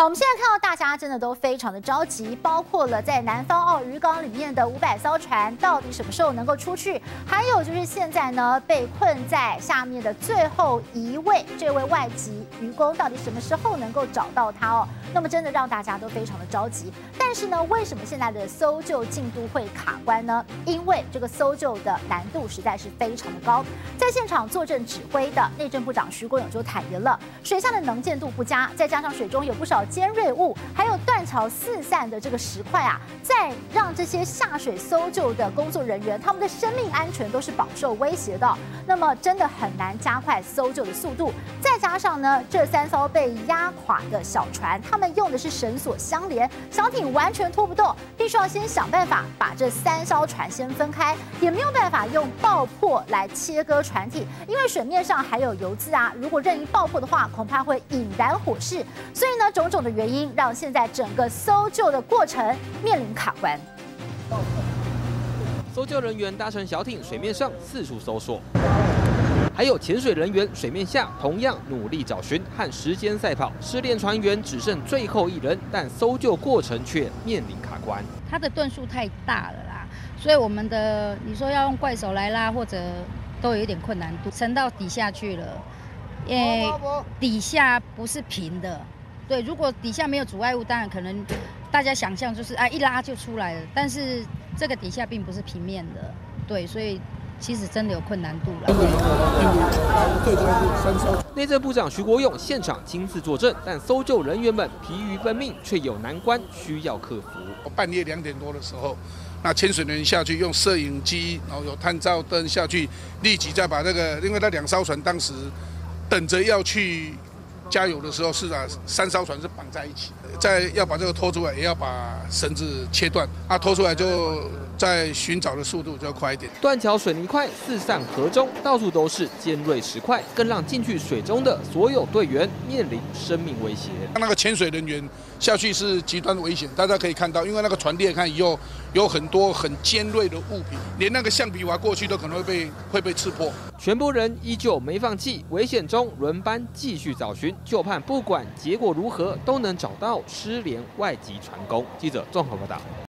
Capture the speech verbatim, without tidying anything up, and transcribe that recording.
好，我们现在看到大家真的都非常的着急，包括了在南方澳渔港里面的五百艘船，到底什么时候能够出去？还有就是现在呢，被困在下面的最后一位这位外籍渔工，到底什么时候能够找到他哦？那么真的让大家都非常的着急。但是呢，为什么现在的搜救进度会卡关呢？因为这个搜救的难度实在是非常的高。在现场坐镇指挥的内政部长徐国勇就坦言了，水下的能见度不佳，再加上水中有不少尖锐物，还有断桥四散的这个石块啊，再让这些下水搜救的工作人员，他们的生命安全都是饱受威胁的。那么真的很难加快搜救的速度。再加上呢，这三艘被压垮的小船，他们用的是绳索相连，小艇完全拖不动，必须要先想办法把这三艘船先分开，也没有办法用爆破来切割船体，因为水面上还有油渍啊，如果任意爆破的话，恐怕会引燃火势。所以呢，种种的原因让现在整个搜救的过程面临卡关。 搜救人员搭乘小艇，水面上四处搜索，还有潜水人员水面下同样努力找寻和时间赛跑。失联船员只剩最后一人，但搜救过程却面临卡关。 它的吨数太大了啦，所以我们的你说要用怪手来拉，或者都有一点困难度，沉到底下去了。因为底下不是平的，对，如果底下没有阻碍物，当然可能大家想象就是啊一拉就出来了，但是这个底下并不是平面的，对，所以其实真的有困难度了。 内政部长徐国勇现场亲自坐镇，但搜救人员们疲于奔命，却有难关需要克服。 半夜两点多的时候，那潜水人员下去用摄影机，然后有探照灯下去，立即再把那个，因为那两艘船当时等着要去加油的时候，是啊，三艘船是绑在一起的，再要把这个拖出来，也要把绳子切断，啊，拖出来就在寻找的速度就要快一点。 断桥水泥块四散河中，到处都是尖锐石块，更让进去水中的所有队员面临生命威胁。 那个潜水人员下去是极端危险，大家可以看到，因为那个船裂开以后，有很多很尖锐的物品，连那个橡皮划过去都可能会被会被刺破。 全部人依旧没放弃，危险中轮班继续找寻，就盼不管结果如何，都能找到失联外籍船工。记者综合报道。